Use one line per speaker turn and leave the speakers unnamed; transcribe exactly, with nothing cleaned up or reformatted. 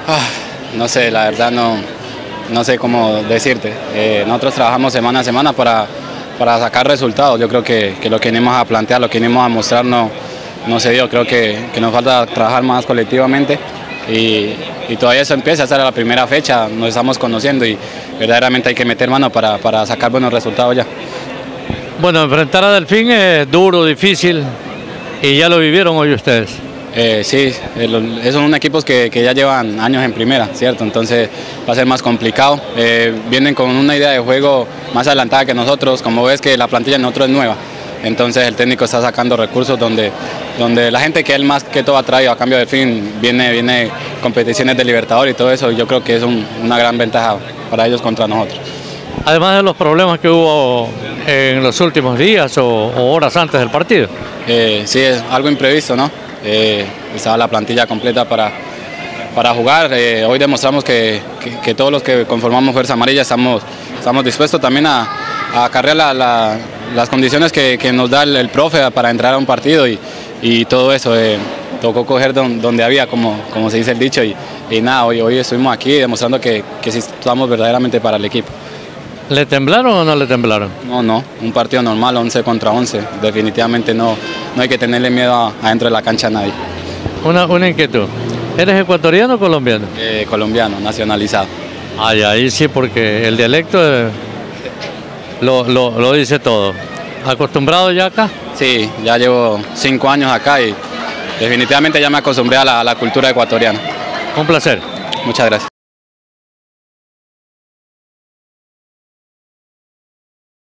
Ah, no sé, la verdad no, no sé cómo decirte. Eh, nosotros trabajamos semana a semana para, para sacar resultados. Yo creo que, que lo que venimos a plantear, lo que venimos a mostrar no, no se dio. Creo que, que nos falta trabajar más colectivamente y, y todavía eso empieza. Esa era la primera fecha, nos estamos conociendo y verdaderamente hay que meter mano para, para sacar buenos resultados ya.
Bueno, enfrentar a Delfín es duro, difícil y ya lo vivieron hoy ustedes.
Eh, sí, eh, son unos equipos que, que ya llevan años en primera, ¿cierto? Entonces va a ser más complicado. Eh, vienen con una idea de juego más adelantada que nosotros, como ves que la plantilla de nosotros es nueva. Entonces el técnico está sacando recursos donde, donde la gente que él más que todo ha traído a cambio de fin, viene, viene competiciones de Libertadores y todo eso, y yo creo que es un, una gran ventaja para ellos contra nosotros.
Además de los problemas que hubo en los últimos días o, o horas antes del partido.
Eh, sí, es algo imprevisto, ¿no? Eh, estaba la plantilla completa para, para jugar. Eh, hoy demostramos que, que, que todos los que conformamos Fuerza Amarilla estamos, estamos dispuestos también a, a acarrear la, la, las condiciones que, que nos da el, el profe para entrar a un partido y, y todo eso. Eh, tocó coger don, donde había, como, como se dice el dicho, y, y nada, hoy, hoy estuvimos aquí demostrando que, que sí estamos verdaderamente para el equipo.
¿Le temblaron o no le temblaron?
No, no, un partido normal, once contra once. Definitivamente no, no hay que tenerle miedo adentro de la cancha a nadie.
Una, una inquietud. ¿Eres ecuatoriano o colombiano?
Eh, colombiano, nacionalizado.
Ay, ahí sí, porque el dialecto eh, lo, lo, lo dice todo. ¿Acostumbrado ya acá?
Sí, ya llevo cinco años acá y definitivamente ya me acostumbré a la, a la cultura ecuatoriana.
Un placer.
Muchas gracias.